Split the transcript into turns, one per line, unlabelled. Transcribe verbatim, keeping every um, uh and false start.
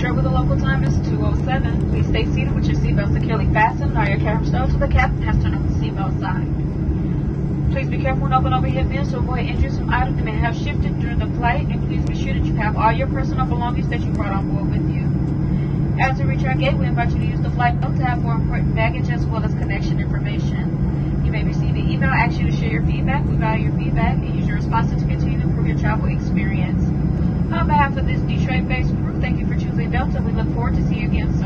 Detroit with the local time is two oh seven. Please stay seated with your seatbelt securely fastened or your carry stowed to the captain has turned on the seatbelt sign. Please be careful when open overhead bins to avoid injuries from items that may have shifted during the flight, and please be sure that you have all your personal belongings that you brought on board with you. As we reach our gate, we invite you to use the flight note tab for important baggage as well as connection information. You may receive an email asking you to share your feedback. We value your feedback and use your responses to continue to improve your travel experience. On behalf of this Detroit-based crew, thank you for choosing Delta. We look forward to seeing you again soon.